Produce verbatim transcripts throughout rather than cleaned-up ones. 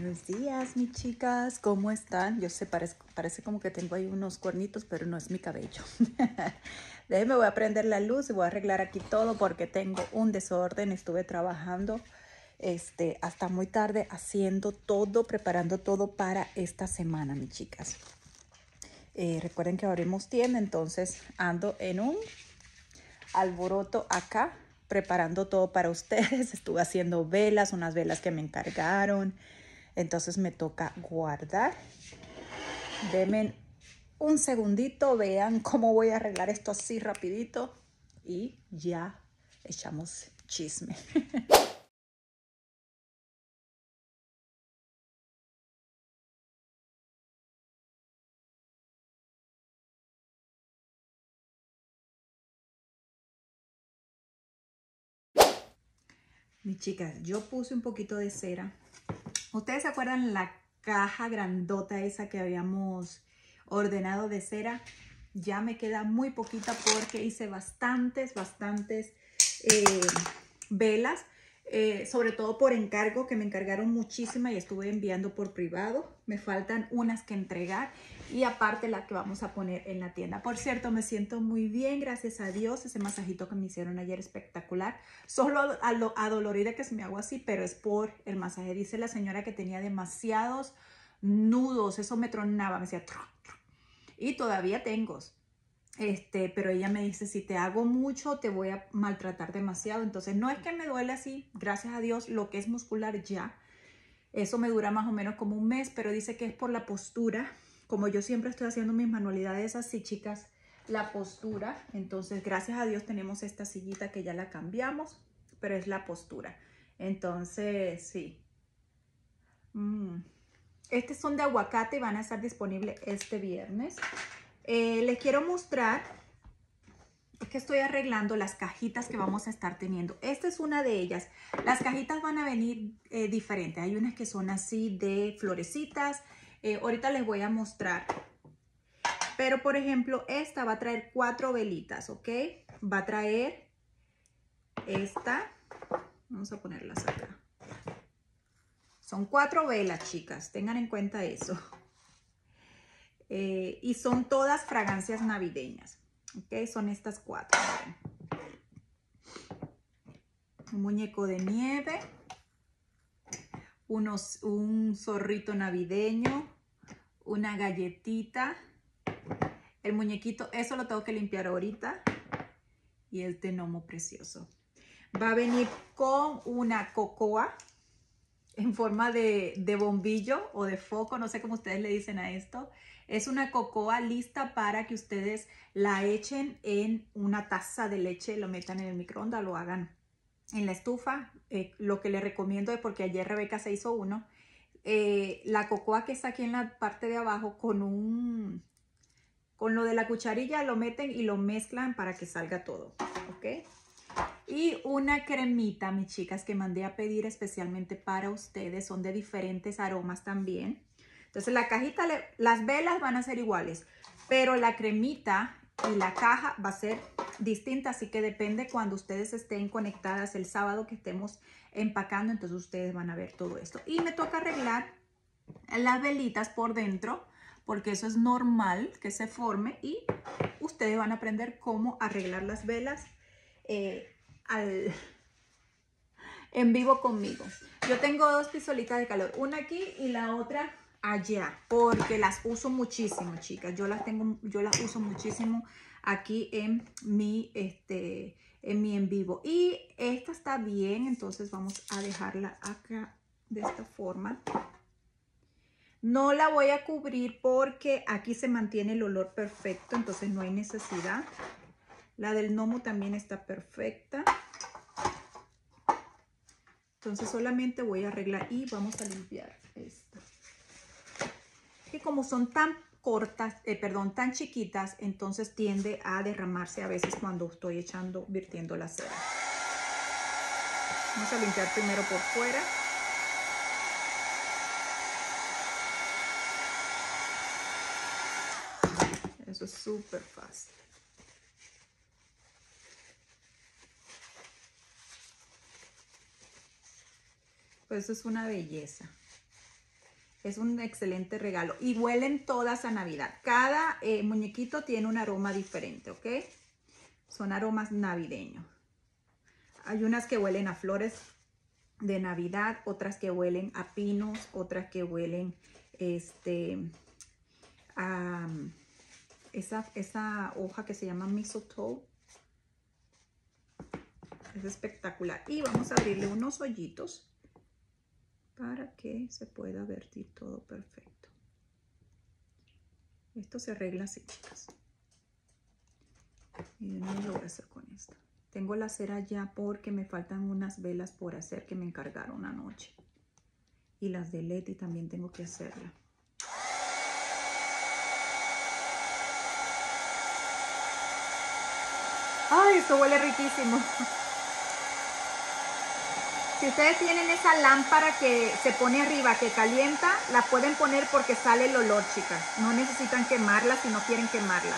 Buenos días, mis chicas, ¿cómo están? Yo sé, parece, parece como que tengo ahí unos cuernitos, pero no es mi cabello. Déjenme, voy a prender la luz y voy a arreglar aquí todo porque tengo un desorden. Estuve trabajando este, hasta muy tarde haciendo todo, preparando todo para esta semana, mis chicas. Eh, recuerden que abrimos tienda, entonces ando en un alboroto acá, preparando todo para ustedes. Estuve haciendo velas, unas velas que me encargaron. Entonces me toca guardar. Denme un segundito, vean cómo voy a arreglar esto así rapidito y ya echamos chisme. Mis chicas, yo puse un poquito de cera. ¿Ustedes se acuerdan la caja grandota esa que habíamos ordenado de cera? Ya me queda muy poquita porque hice bastantes, bastantes eh, velas. Eh, sobre todo por encargo, que me encargaron muchísimas y estuve enviando por privado. Me faltan unas que entregar y aparte la que vamos a poner en la tienda. Por cierto, me siento muy bien, gracias a Dios. Ese masajito que me hicieron ayer espectacular. Solo a lo adolorida que se me hago así, pero es por el masaje. Dice la señora que tenía demasiados nudos, eso me tronaba, me decía tru, tru. Y todavía tengo. Este, pero ella me dice, si te hago mucho, te voy a maltratar demasiado. Entonces, no es que me duele así, gracias a Dios, lo que es muscular ya. Eso me dura más o menos como un mes, pero dice que es por la postura. Como yo siempre estoy haciendo mis manualidades así, chicas, la postura. Entonces, gracias a Dios tenemos esta sillita que ya la cambiamos, pero es la postura. Entonces, sí. Mm. Estos son de aguacate y van a estar disponibles este viernes. Eh, les quiero mostrar, es que estoy arreglando las cajitas que vamos a estar teniendo. Esta es una de ellas. Las cajitas van a venir eh, diferentes. Hay unas que son así de florecitas. Eh, ahorita les voy a mostrar. Pero, por ejemplo, esta va a traer cuatro velitas, ¿ok? Va a traer esta. Vamos a ponerlas acá. Son cuatro velas, chicas. Tengan en cuenta eso. Eh, y son todas fragancias navideñas. Ok, son estas cuatro. Miren. Un muñeco de nieve. Unos, un zorrito navideño. Una galletita. El muñequito, eso lo tengo que limpiar ahorita. Y el gnomo precioso. Va a venir con una cocoa en forma de, de bombillo o de foco, no sé cómo ustedes le dicen a esto. Es una cocoa lista para que ustedes la echen en una taza de leche, lo metan en el microondas, lo hagan en la estufa. Eh, lo que les recomiendo es, porque ayer Rebeca se hizo uno, eh, la cocoa que está aquí en la parte de abajo con un... con lo de la cucharilla lo meten y lo mezclan para que salga todo, ¿ok? Y una cremita, mis chicas, que mandé a pedir especialmente para ustedes. Son de diferentes aromas también. Entonces la cajita, las velas van a ser iguales, pero la cremita y la caja va a ser distinta. Así que depende cuando ustedes estén conectadas el sábado que estemos empacando. Entonces ustedes van a ver todo esto. Y me toca arreglar las velitas por dentro, porque eso es normal que se forme. Y ustedes van a aprender cómo arreglar las velas eh, Al, en vivo conmigo. Yo tengo dos pistolitas de calor, una aquí y la otra allá, porque las uso muchísimo, chicas. Yo las tengo, yo las uso muchísimo aquí en mi este en mi en vivo. Y esta está bien, entonces vamos a dejarla acá de esta forma. No la voy a cubrir porque aquí se mantiene el olor perfecto, entonces no hay necesidad. La del gnomo también está perfecta. Entonces solamente voy a arreglar y vamos a limpiar esta. Que como son tan cortas, eh, perdón, tan chiquitas, entonces tiende a derramarse a veces cuando estoy echando, virtiendo la cera. Vamos a limpiar primero por fuera. Eso es súper fácil. Pues eso es una belleza. Es un excelente regalo. Y huelen todas a Navidad. Cada eh, muñequito tiene un aroma diferente, ¿ok? Son aromas navideños. Hay unas que huelen a flores de Navidad, otras que huelen a pinos, otras que huelen este, a esa, esa hoja que se llama mistletoe. Es espectacular. Y vamos a abrirle unos hoyitos para que se pueda vertir todo perfecto. Esto se arregla así, chicas. Y no lo voy a hacer con esto. Tengo la cera ya porque me faltan unas velas por hacer que me encargaron anoche. Y las de Leti también tengo que hacerla. ¡Ay, esto huele riquísimo! Si ustedes tienen esa lámpara que se pone arriba, que calienta, la pueden poner porque sale el olor, chicas. No necesitan quemarla si no quieren quemarla.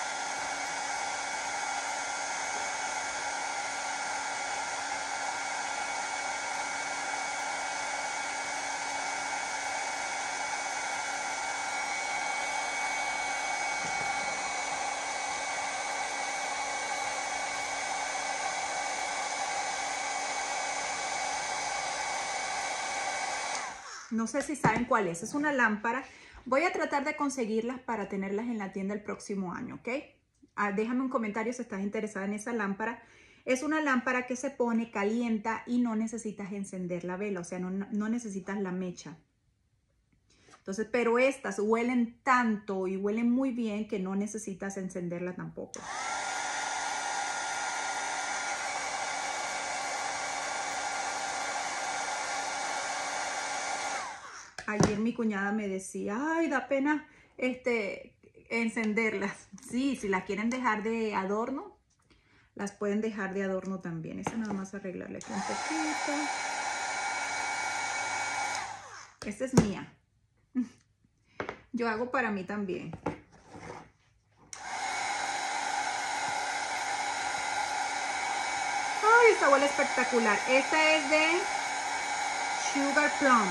No sé si saben cuál es. Es una lámpara. Voy a tratar de conseguirlas para tenerlas en la tienda el próximo año, ¿ok? Ah, déjame un comentario si estás interesada en esa lámpara. Es una lámpara que se pone, calienta y no necesitas encender la vela. O sea, no, no necesitas la mecha. Entonces, pero estas huelen tanto y huelen muy bien que no necesitas encenderla tampoco. Ayer mi cuñada me decía, ay, da pena este, encenderlas. Sí, si las quieren dejar de adorno, las pueden dejar de adorno también. Esa nada más arreglarle aquí un poquito. Esta es mía. Yo hago para mí también. Ay, esta huele espectacular. Esta es de Sugar Plum.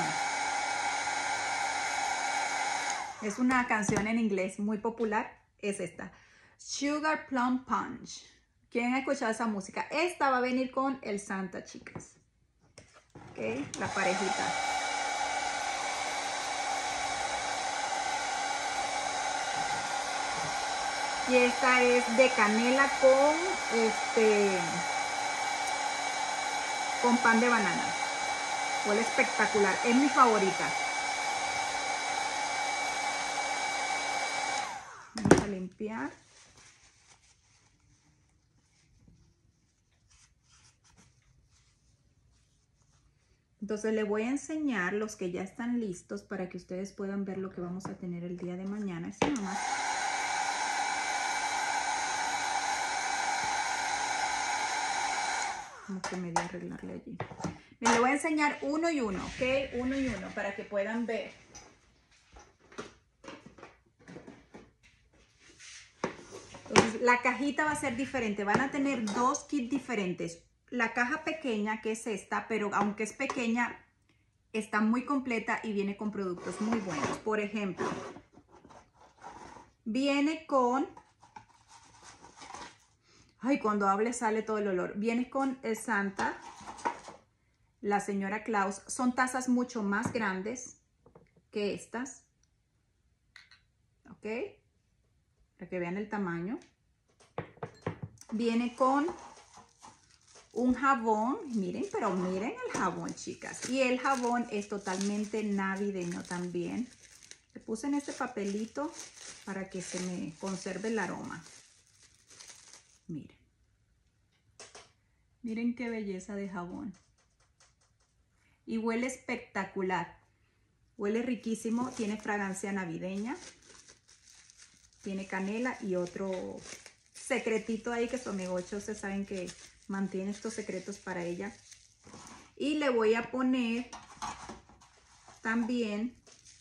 Es una canción en inglés muy popular. Es esta. Sugar Plum Punch. ¿Quién ha escuchado esa música? Esta va a venir con el Santa, chicas. Ok, la parejita. Y esta es de canela con este con pan de banana. Huele espectacular. Es mi favorita. Vamos a limpiar. Entonces les voy a enseñar los que ya están listos para que ustedes puedan ver lo que vamos a tener el día de mañana. Esto nomás. Como que me dio a arreglarle allí. Me le voy a enseñar uno y uno, ¿ok? Uno y uno para que puedan ver. Entonces la cajita va a ser diferente. Van a tener dos kits diferentes. La caja pequeña, que es esta, pero aunque es pequeña, está muy completa y viene con productos muy buenos. Por ejemplo, viene con... Ay, cuando hable sale todo el olor. Viene con el Santa, la señora Claus. Son tazas mucho más grandes que estas. ¿Ok? Para que vean el tamaño. Viene con un jabón. Miren, pero miren el jabón, chicas. Y el jabón es totalmente navideño también. Le puse en este papelito para que se me conserve el aroma. Miren. Miren qué belleza de jabón. Y huele espectacular. Huele riquísimo. Tiene fragancia navideña. Tiene canela y otro secretito ahí que su amigo ocho. Ustedes saben que mantiene estos secretos para ella. Y le voy a poner también,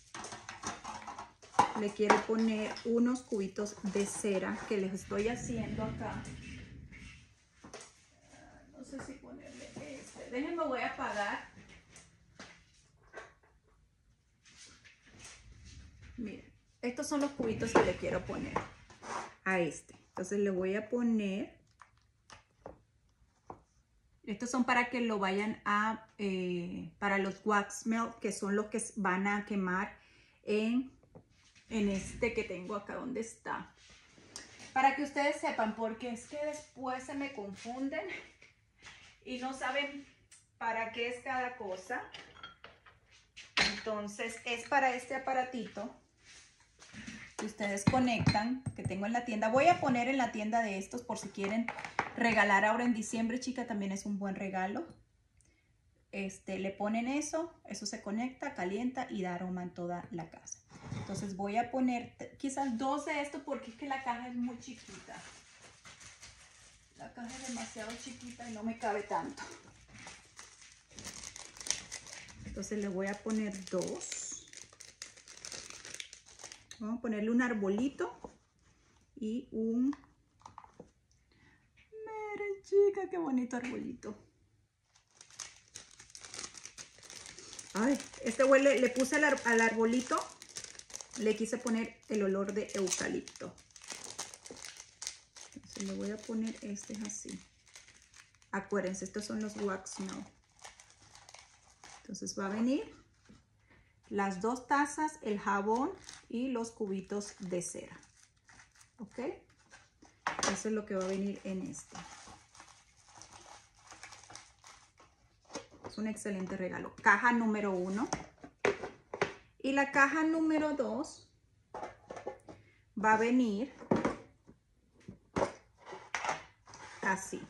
le quiero poner unos cubitos de cera que les estoy haciendo acá. No sé si ponerle este. Déjenme, voy a apagar. estos son los cubitos que le quiero poner a este. Entonces le voy a poner, estos son para que lo vayan a, eh, para los wax melt, que son los que van a quemar en, en este que tengo acá, donde está. Para que ustedes sepan, porque es que después se me confunden y no saben para qué es cada cosa. Entonces es para este aparatito que ustedes conectan, que tengo en la tienda. Voy a poner en la tienda de estos por si quieren regalar ahora en diciembre, chica, también es un buen regalo. Este, le ponen eso, eso se conecta, calienta y da aroma en toda la casa. Entonces voy a poner quizás dos de estos porque es que la caja es muy chiquita. La caja es demasiado chiquita y no me cabe tanto. Entonces le voy a poner dos. Vamos a ponerle un arbolito y un... Miren, chica, qué bonito arbolito. Ay, este huele, le puse al, ar al arbolito, le quise poner el olor de eucalipto. Entonces le voy a poner este así. Acuérdense, estos son los wax melt. Entonces va a venir las dos tazas, el jabón y los cubitos de cera. ¿Ok? Eso es lo que va a venir en este. Es un excelente regalo. Caja número uno. Y la caja número dos va a venir así.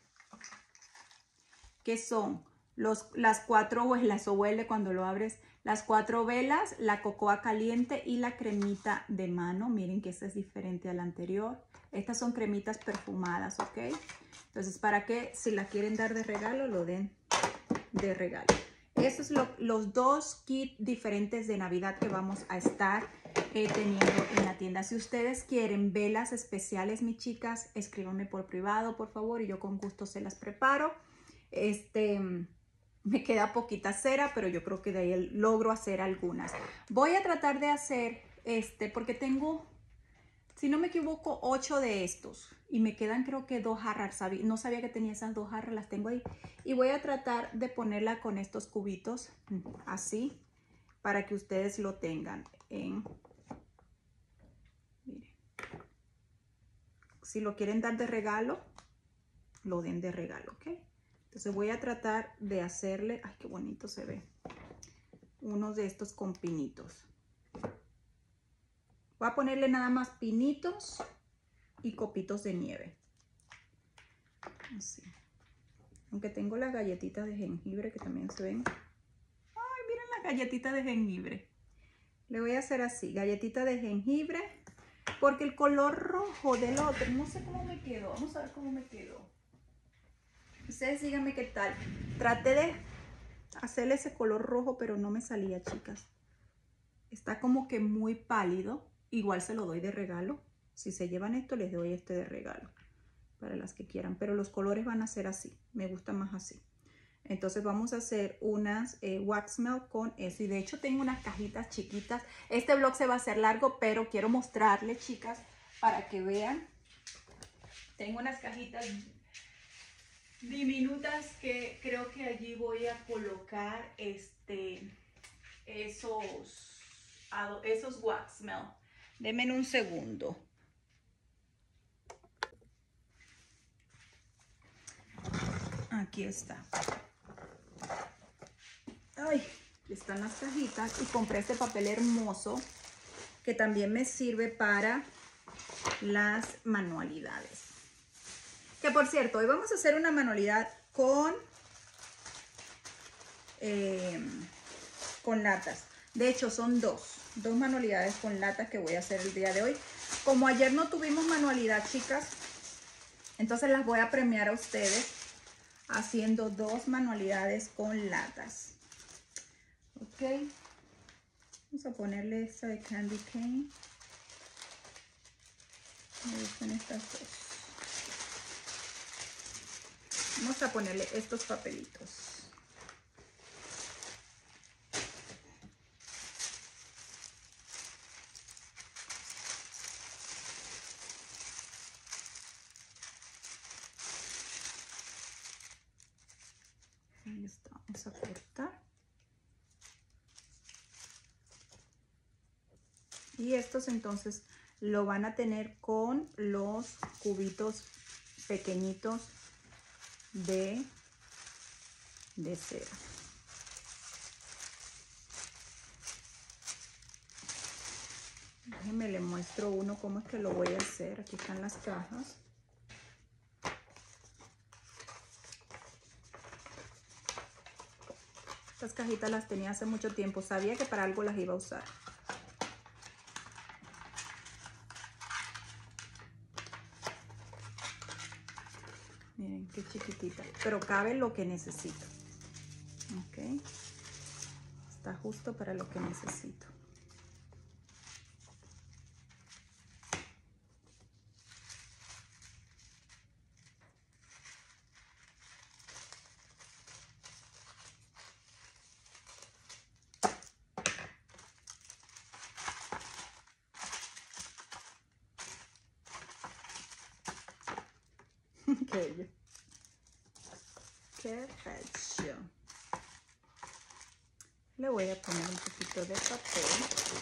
Que son los, las cuatro velas, o huele cuando lo abres, las cuatro velas, la cocoa caliente y la cremita de mano. Miren que esta es diferente a la anterior. Estas son cremitas perfumadas, ¿ok? Entonces, para que si la quieren dar de regalo, lo den de regalo. Estos son lo, los dos kits diferentes de Navidad que vamos a estar eh, teniendo en la tienda. Si ustedes quieren velas especiales, mis chicas, escríbanme por privado, por favor, y yo con gusto se las preparo. Este, me queda poquita cera, pero yo creo que de ahí logro hacer algunas. Voy a tratar de hacer este, porque tengo, si no me equivoco, ocho de estos. Y me quedan creo que dos jarras. No sabía que tenía esas dos jarras, las tengo ahí. Y voy a tratar de ponerla con estos cubitos, así, para que ustedes lo tengan en... Miren. Si lo quieren dar de regalo, lo den de regalo, ¿ok? Entonces voy a tratar de hacerle, ay, qué bonito se ve, uno de estos con pinitos. Voy a ponerle nada más pinitos y copitos de nieve. Así. Aunque tengo las galletitas de jengibre que también se ven. Ay, miren las galletitas de jengibre. Le voy a hacer así, galletita de jengibre, porque el color rojo del otro, no sé cómo me quedó. Vamos a ver cómo me quedó. Ustedes díganme qué tal. Traté de hacerle ese color rojo, pero no me salía, chicas. Está como que muy pálido. Igual se lo doy de regalo. Si se llevan esto, les doy este de regalo. Para las que quieran. Pero los colores van a ser así. Me gusta más así. Entonces vamos a hacer unas eh, wax melt con eso. Y de hecho tengo unas cajitas chiquitas. Este vlog se va a hacer largo, pero quiero mostrarles, chicas, para que vean. Tengo unas cajitas diminutas que creo que allí voy a colocar este esos esos wax melt. Denme un segundo. Aquí está. Ay, están las cajitas y compré este papel hermoso que también me sirve para las manualidades. Que por cierto, hoy vamos a hacer una manualidad con, eh, con latas. De hecho, son dos, dos manualidades con latas que voy a hacer el día de hoy. Como ayer no tuvimos manualidad, chicas, entonces las voy a premiar a ustedes haciendo dos manualidades con latas. Ok. Vamos a ponerle esta de candy cane. Me gustan estas dos. Vamos a ponerle estos papelitos. vamos a cortar. Y estos entonces lo van a tener con los cubitos pequeñitos de, de cera. Déjenme le muestro uno cómo es que lo voy a hacer. Aquí están las cajas. Estas cajitas las tenía hace mucho tiempo. Sabía que para algo las iba a usar. Miren qué chiquitita. Pero cabe lo que necesito. Ok. Está justo para lo que necesito. Qué bello. Qué bello. Le voy a poner un poquito de papel.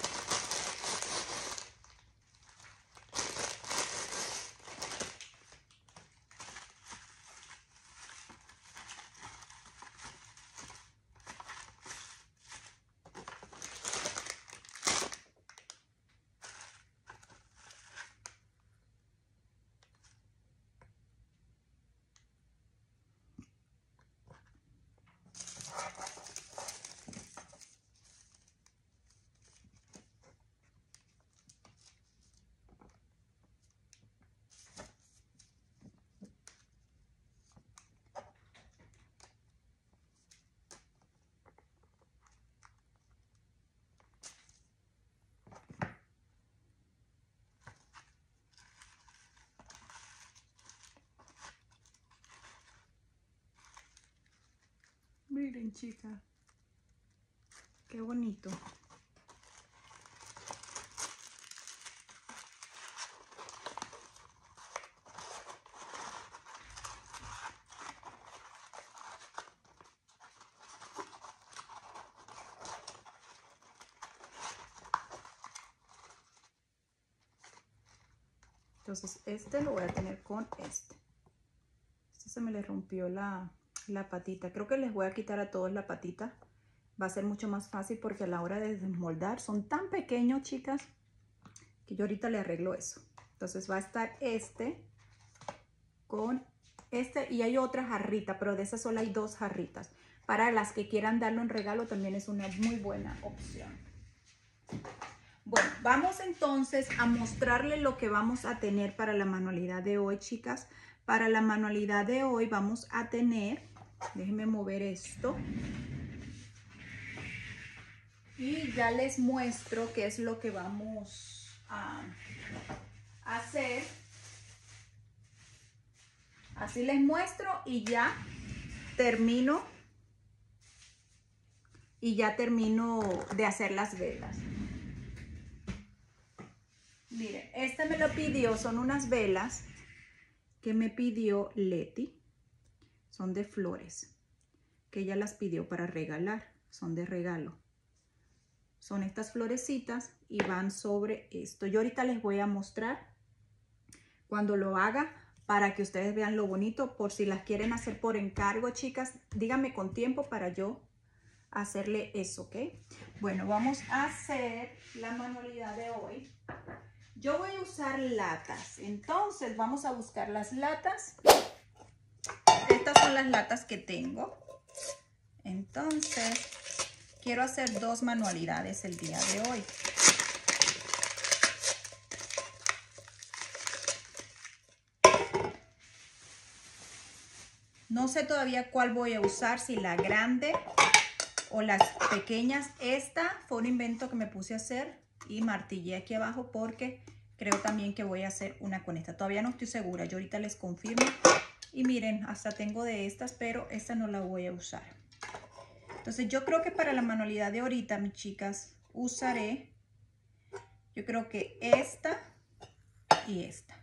Miren, chicas, qué bonito. Entonces este lo voy a tener con este. Este se me le rompió la, la patita. Creo que les voy a quitar a todos la patita. Va a ser mucho más fácil porque a la hora de desmoldar son tan pequeños, chicas, que yo ahorita le arreglo eso. Entonces va a estar este con este y hay otra jarrita, pero de esas solo hay dos jarritas. Para las que quieran darlo en regalo también es una muy buena opción. Bueno, vamos entonces a mostrarles lo que vamos a tener para la manualidad de hoy, chicas. Para la manualidad de hoy vamos a tener, déjenme mover esto. Y ya les muestro qué es lo que vamos a hacer. Así les muestro y ya termino. Y ya termino de hacer las velas. Miren, este me lo pidió, son unas velas que me pidió Leti. Son de flores, que ella las pidió para regalar, son de regalo. Son estas florecitas y van sobre esto. Yo ahorita les voy a mostrar cuando lo haga para que ustedes vean lo bonito. Por si las quieren hacer por encargo, chicas, díganme con tiempo para yo hacerle eso, ¿ok? Bueno, vamos a hacer la manualidad de hoy. Yo voy a usar latas, entonces vamos a buscar las latas. Estas son las latas que tengo. Entonces, quiero hacer dos manualidades el día de hoy. No sé todavía cuál voy a usar, si la grande o las pequeñas. Esta fue un invento que me puse a hacer y martillé aquí abajo porque creo también que voy a hacer una con esta. Todavía no estoy segura, yo ahorita les confirmo. Y miren, hasta tengo de estas, pero esta no la voy a usar. Entonces yo creo que para la manualidad de ahorita, mis chicas, usaré, yo creo que esta y esta.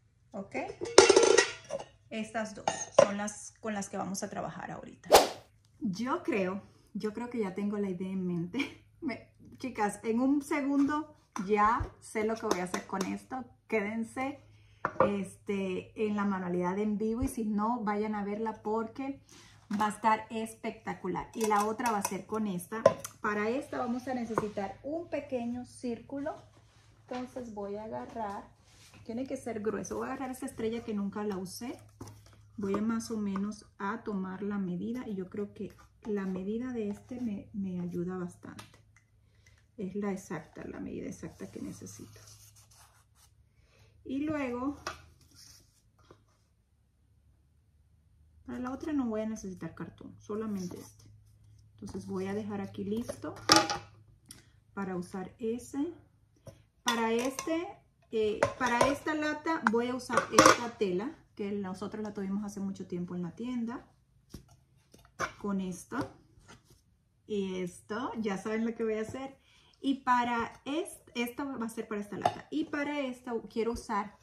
¿Ok? Estas dos son las con las que vamos a trabajar ahorita. Yo creo, yo creo que ya tengo la idea en mente. Me, chicas, en un segundo ya sé lo que voy a hacer con esto. Quédense este, en la manualidad en vivo y si no, vayan a verla porque va a estar espectacular. Y la otra va a ser con esta. Para esta vamos a necesitar un pequeño círculo. Entonces voy a agarrar, tiene que ser grueso. Voy a agarrar esta estrella que nunca la usé. Voy a más o menos a tomar la medida y yo creo que la medida de este me, me ayuda bastante. Es la exacta, la medida exacta que necesito. Y luego, para la otra no voy a necesitar cartón, solamente este. Entonces voy a dejar aquí listo para usar ese. Para este, eh, para esta lata voy a usar esta tela que nosotros la tuvimos hace mucho tiempo en la tienda. Con esto y esto, ya saben lo que voy a hacer. Y para este, esta va a ser para esta lata. Y para esta quiero usar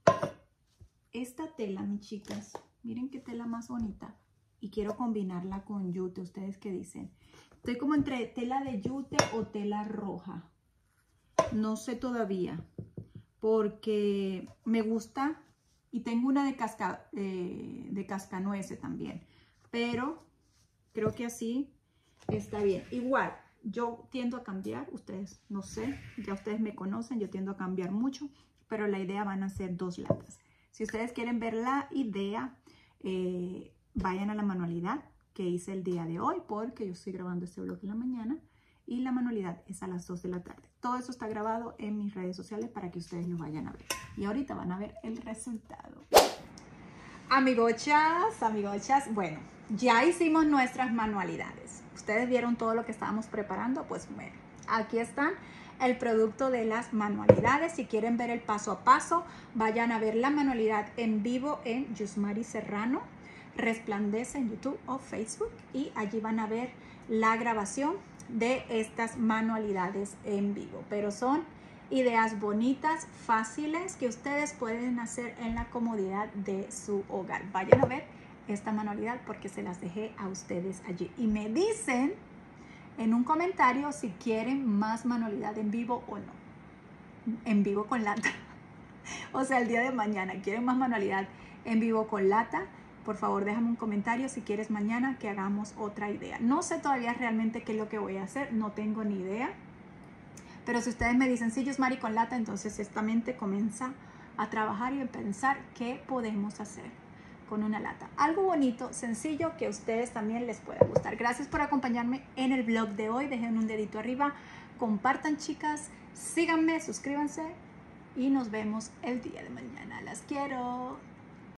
esta tela, mis chicas. Miren qué tela más bonita. Y quiero combinarla con yute. ¿Ustedes qué dicen? Estoy como entre tela de yute o tela roja. No sé todavía. Porque me gusta. Y tengo una de, casca, eh, de cascanueces también. Pero creo que así está bien. Igual, yo tiendo a cambiar. Ustedes, no sé, ya ustedes me conocen. Yo tiendo a cambiar mucho. Pero la idea van a ser dos latas. Si ustedes quieren ver la idea, eh, vayan a la manualidad que hice el día de hoy. Porque yo estoy grabando este vlog en la mañana. Y la manualidad es a las dos de la tarde. Todo eso está grabado en mis redes sociales para que ustedes lo vayan a ver. Y ahorita van a ver el resultado. Amigochas, amigochas, bueno, ya hicimos nuestras manualidades. Ustedes vieron todo lo que estábamos preparando. Pues bueno, aquí están el producto de las manualidades. Si quieren ver el paso a paso, vayan a ver la manualidad en vivo en Yusmari Serrano. Resplandece en YouTube o Facebook y allí van a ver la grabación de estas manualidades en vivo, pero son ideas bonitas, fáciles que ustedes pueden hacer en la comodidad de su hogar. Vayan a ver esta manualidad porque se las dejé a ustedes allí y me dicen en un comentario si quieren más manualidad en vivo o no, en vivo con lata. O sea, el día de mañana quieren más manualidad en vivo con lata. Por favor, déjame un comentario si quieres mañana que hagamos otra idea. No sé todavía realmente qué es lo que voy a hacer, no tengo ni idea. Pero si ustedes me dicen, sí, Yusmari con lata, entonces esta mente comienza a trabajar y a pensar qué podemos hacer con una lata. Algo bonito, sencillo, que a ustedes también les pueda gustar. Gracias por acompañarme en el vlog de hoy. Dejen un dedito arriba, compartan, chicas, síganme, suscríbanse y nos vemos el día de mañana. Las quiero.